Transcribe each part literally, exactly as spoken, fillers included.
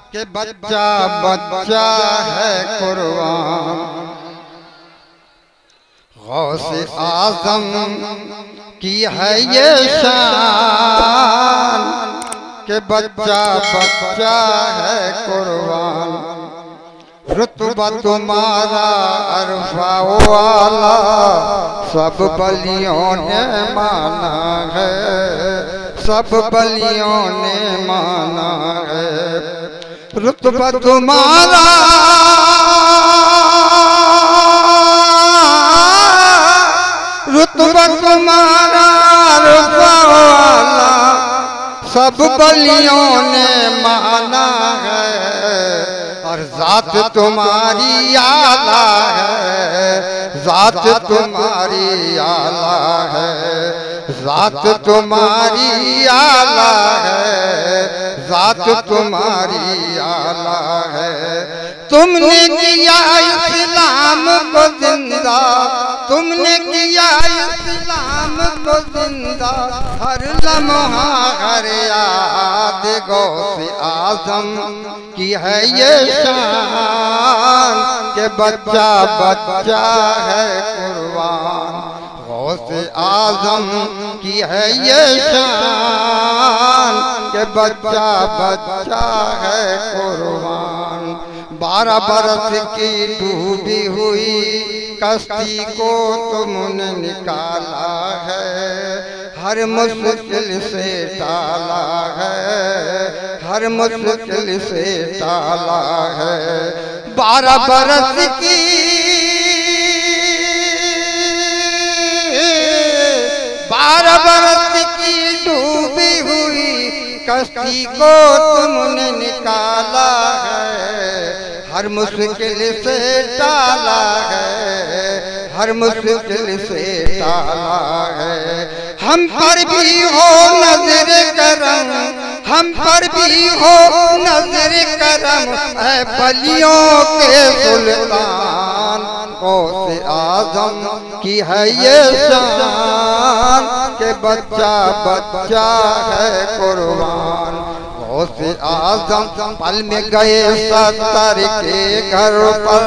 कि बच्चा बच्चा है कुर्बान। गौसे आजम की है ये शान कि बच्चा बच्चा है कुर्बान। रुतबा तुम्हारा अरफा वाला सब बलियों ने माना है, सब बलियों ने माना है। रुतबा तुम्हारा रुतबा तुम्हारा अरफा वाला सब बलियों ने माना है। और जात तुम्हारी आला है, जात तुम्हारी आला है, जात तुम्हारी आला है, जात तुम्हारी आला है। तुमने किया इस्लाम को जिंदा, तुमने किया इस्लाम को जिंदा। हर लम्हा हर याद गौसे आजम की है ये शान कि बच्चा बच्चा है कुर्बान। गौसे आजम की है ये शान कि बच्चा बच्चा है कुर्बान। बारह बरस की डूबी हुई कश्ती को तुमने निकाला है, हर मुश्किल से टाला है, हर मुश्किल से टाला है। बारह बरस की बारह बरस की डूबी हुई कश्ती को तुमने निकाला है, हर मुश्किल से टाला है, हर मुश्किल से टाला है। हम पर भी हो नजर करम, हम पर भी हो नजर करम है बलियों के सुल्तान। गौसे आजम की है ये शान कि बच्चा बच्चा है कुर्बान। गौसे आजम पल में गए सत्तर के घर पर,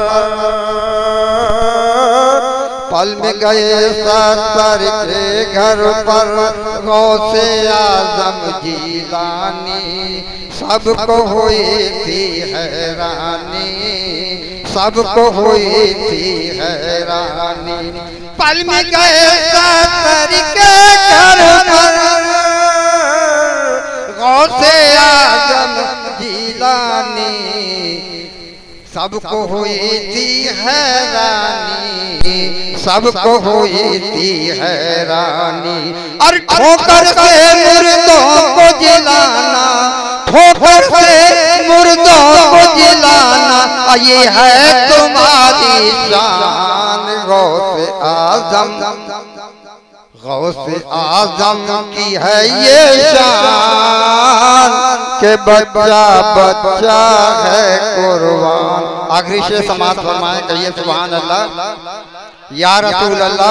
पल में गए सत्तर के घर पर। गौसे आजम जीलानी सबको हुई थी हैरानी, सबको हुई थी हैरानी। पल में गए सत्तर के घर पर गौसे आजम जीलानी सबको हुई थी हैरानी, सबको हुई थी हैरानी। और ठोकर से मुर्दों को जिलाना, ठोकर से मुर्दों को जिलाना ये है तुम्हारी शान। गौसे आजम, गौसे आजम की है ये शान कि बच्चा बच्चा है कुर्बान। आखिरी शेर समाप्त फरमाए, कहिए सुभान अल्लाह या रसूल अल्लाह।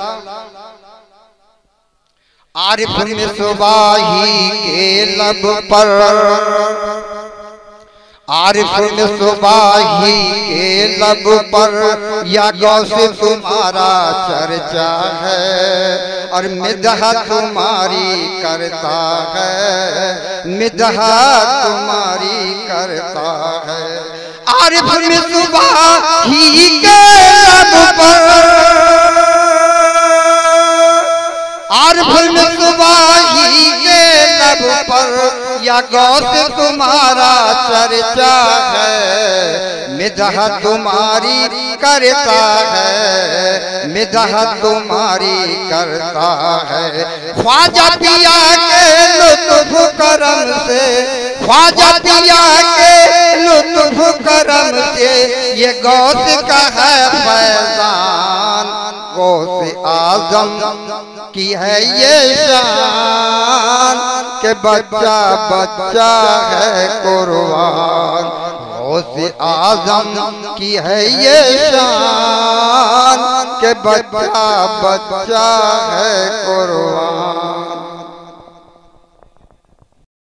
आरिफ में सुबाही के लब पर, आरिफ में सुबाही के लब पर या गौसे तुम्हारा चर्चा है। और मिदहा तुम्हारी करता है, मिदहा तुम्हारी करता है। आरिफ में सुबाही के लब पर, आरिफ में सुबाही के लब पर या गौसे तुम्हारा चर्चा है। मिदहा तुम्हारी करता है, मिदहा तुम्हारी करता है। ख्वाजा पिया के लुत्फ करम से, ख्वाजा पिया के लुत्फ करम से ये गौस का है फैजान। गौसे आजम की है ये शान कि बच्चा बच्चा है कुर्बान। गौसे आजम की है ये शान कि बच्चा बच्चा है कुर्बान।